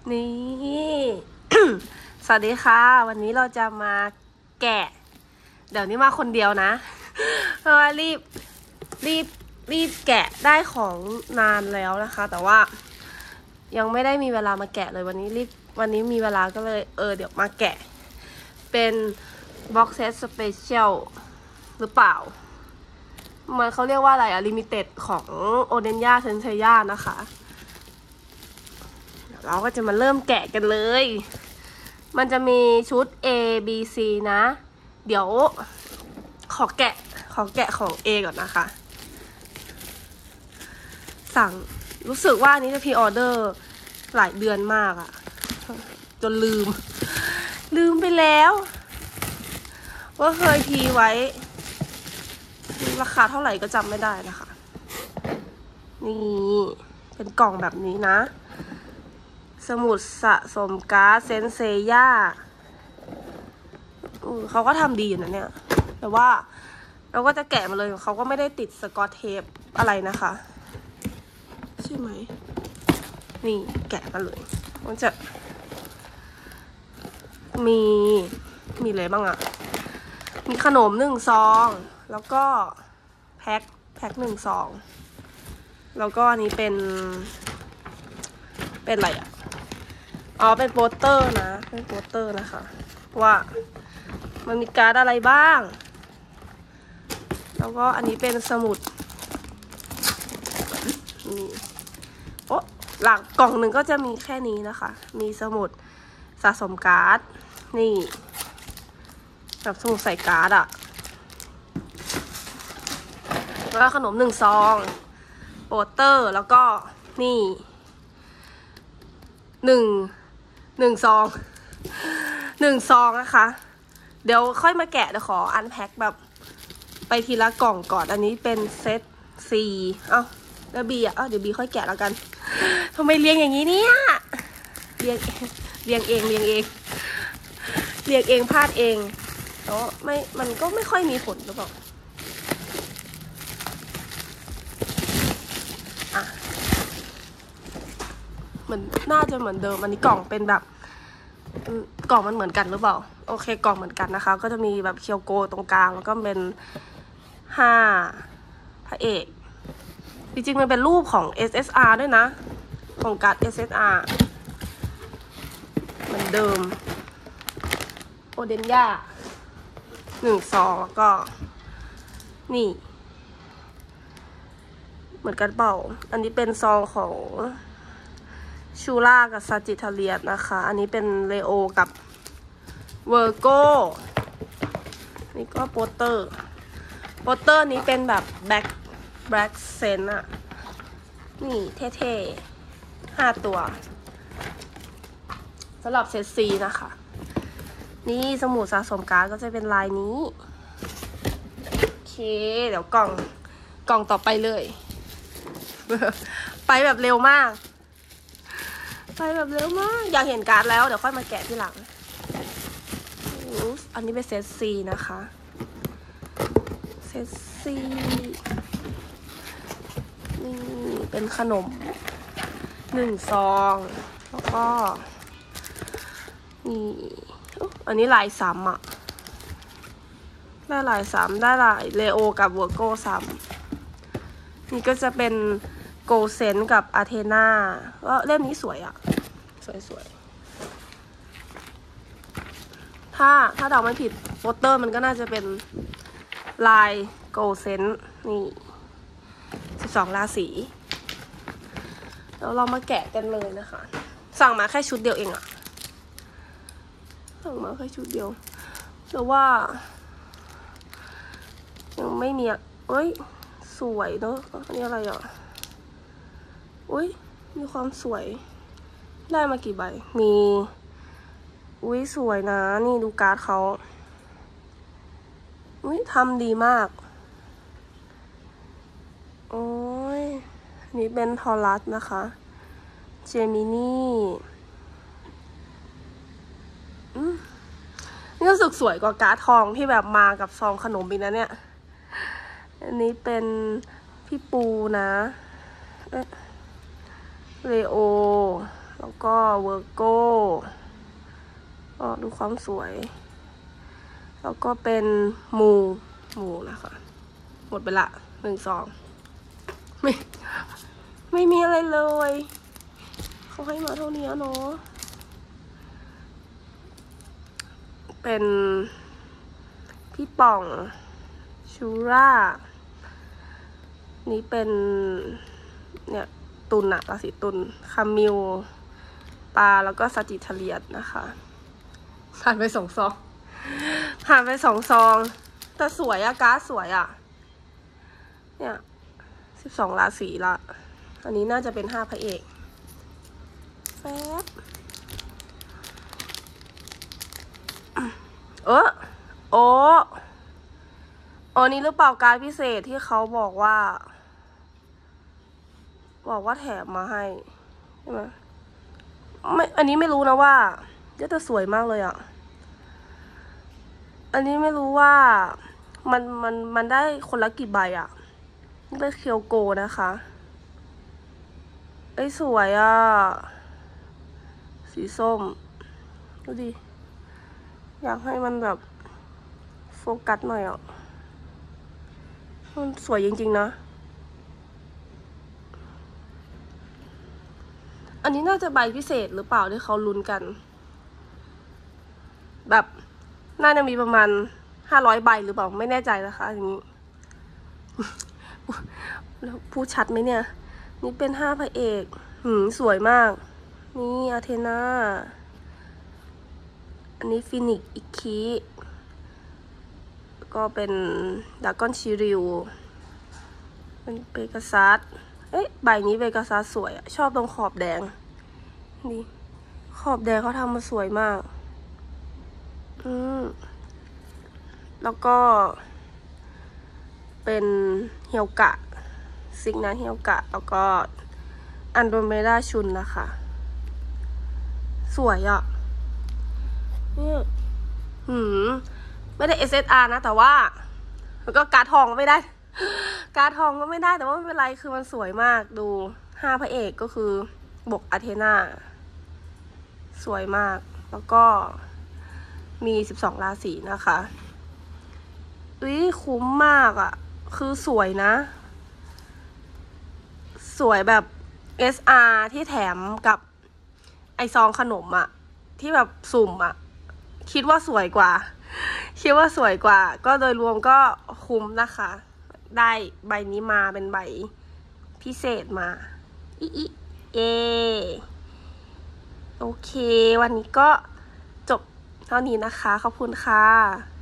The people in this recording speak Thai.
นี่ สวัสดีค่ะวันนี้เราจะมาแกะเดี๋ยวนี้มาคนเดียวนะเพราะว่ารีบแกะได้ของนานแล้วนะคะ แต่ว่ายังไม่ได้มีเวลามาแกะเลยวันนี้มีเวลาก็เลยเดี๋ยวมาแกะเป็นบ็อกเซตสเปเชียลหรือเปล่ามันเขาเรียกว่าอะไรอะลิมิเต็ดของโอเดนย่าเซนเซย่านะคะเราก็จะมาเริ่มแกะกันเลยมันจะมีชุด A B C นะเดี๋ยวขอแกะของ A ก่อนนะคะสั่งรู้สึกว่านี้จะพรีออเดอร์หลายเดือนมากอะจนลืมไปแล้วว่าเคยพีไว้ราคาเท่าไหร่ก็จำไม่ได้นะคะนี่เป็นกล่องแบบนี้นะสมุดสะสมการ์ดเซนเซย่าเขาก็ทำดีอยู่นะเนี่ยแต่ว่าเราก็จะแกะมาเลยเขาก็ไม่ได้ติดสกอตเทปอะไรนะคะใช่ไหมนี่แกะมาเลยมันจะมีอะไรบ้างอะมีขนม1 ซองแล้วก็แพ็ค1 ซองแล้วก็อันนี้เป็นอะไรอะเป็นโปสเตอร์นะเป็นโปสเตอร์นะคะว่ามันมีการ์ดอะไรบ้างแล้วก็อันนี้เป็นสมุดนี่หลังกล่องหนึ่งก็จะมีแค่นี้นะคะมีสมุดสะสมการ์ดนี่แบบสมุดใส่การ์ดอะแล้วก็ขนม1 ซองโปสเตอร์แล้วก็นี่หนึ่งซองนะคะเดี๋ยวค่อยมาแกะเดี๋ยวขออันแพ็คแบบไปทีละกล่องก่อนอันนี้เป็นเซต4แล้วบีเดี๋ยวบีค่อยแกะแล้วกันทำไมเรียงอย่างนี้เนี่ยเรียงเองพลาดเองแล้วมันก็ไม่ค่อยมีผลหรือเปล่าเหมือนน่าจะเหมือนเดิมอันนี้กล่องเป็นแบบกล่องมันเหมือนกันหรือเปล่าโอเคกล่องเหมือนกันนะคะก็จะมีแบบเคียวโกตรงกลางแล้วก็เป็น5พระเอกจริงๆมันเป็นรูปของ SSR ด้วยนะของการ์ด SSR เหมือนเดิมโอเดนย่า1 ซองแล้วก็นี่เหมือนกันเปล่าอันนี้เป็นซองของชูล่ากับซาจิทาเลียสนะคะอันนี้เป็นเลโอกับเวอร์โกนี่ก็โปสเตอร์นี้เป็นแบบแบล็กเซนอะนี่เท่ๆ5 ตัวสำหรับเซตซีนะคะนี่สมุดสะสมการ์ดก็จะเป็นลายนี้โอเคเดี๋ยวกล่องต่อไปเลย ไปแบบเร็วมากอยากเห็นการ์ดแล้วเดี๋ยวค่อยมาแกะที่หลังอันนี้เป็นเซตซีนะคะเซตซีนี่เป็นขนม1 ซองแล้วก็นี่อันนี้ลายซ้ำอะได้ลายซ้ำได้ลายเลโอกับวอร์โก้ซ้ำนี่ก็จะเป็นโกเซนกับอาเทนาก็เล่มนี้สวยอะสวยถ้าเดาไม่ผิดโปสเตอร์มันก็น่าจะเป็นลายโกเซนนี่12 ราศีแล้วเรามาแกะกันเลยนะคะสั่งมาแค่ชุดเดียวเองอะสั่งมาแค่ชุดเดียวแต่ว่ายังไม่มีสวยเนอะอันนี้อะไรอ่ะมีความสวยได้มากี่ใบมีสวยนะนี่ดูการ์ดเขาทำดีมากนี่เป็นทอรัสนะคะเจมินี่นี่รู้สึกสวยกว่าการ์ดทองที่แบบมากับซองขนมอีกนะเนี่ยอันนี้เป็นพี่ปูนะเลโอแล้วก็เวอร์โก้ดูความสวยแล้วก็เป็นมูนะคะหมดไปละ1 2ไม่มีอะไรเลยเขาให้มาเท่านี้เนาะเป็นพี่ป่องชูร่านี่เป็นเนี่ยตุนอะราศีตุลคามิลปลาแล้วก็สจิทเลียดนะคะผ่านไป2 ซองแต่สวยอะการ์ดสวยอะเนี่ย12 ราศีละอันนี้น่าจะเป็น5 พระเอกแป๊บนี่หรือเปล่าการ์ดพิเศษที่เขาบอกว่าแถมมาให้ใช่ไหมไม่อันนี้ไม่รู้นะว่าจะสวยมากเลยอ่ะอันนี้ไม่รู้ว่ามันได้คนละกี่ใบอ่ะนี่เป็นเคียวโกนะคะสวยอ่ะสีส้มดูดิอยากให้มันแบบโฟกัสหน่อยอ่ะมันสวยจริงๆนะอันนี้น่าจะใบพิเศษหรือเปล่าที่เขาลุ้นกันแบบน่าจะมีประมาณ500 ใบหรือเปล่าไม่แน่ใจนะคะอย่างนี้แล้วพูดชัดไหมเนี่ยนี่เป็น5 พระเอกสวยมากนี่อาเทนาอันนี้ฟินิกอิคิก็เป็นดากอนชิริวเป็นเปกาซัสใบนี้เปกาซัสสวยอะชอบตรงขอบแดงนี่ขอบแดงเขาทำมาสวยมากแล้วก็เป็นเฮียวกะซิกนะเฮียวกะแล้วก็อันโดเมดาชุนนะคะสวยอ่ะเนี่ยไม่ได้ SSR นะแต่ว่าแล้วก็การ์ดทองก็ไม่ได้แต่ว่าไม่เป็นไรคือมันสวยมากดู5 พระเอกก็คือบวกอาเทนาสวยมากแล้วก็มี12 ราศีนะคะคุ้มมากอ่ะคือสวยนะสวยแบบ SR ที่แถมกับไอซองขนมอ่ะที่แบบสุ่มอ่ะคิดว่าสวยกว่าก็โดยรวมก็คุ้มนะคะได้ใบนี้มาเป็นใบพิเศษมาโอเควันนี้ก็จบเท่านี้นะคะขอบคุณค่ะ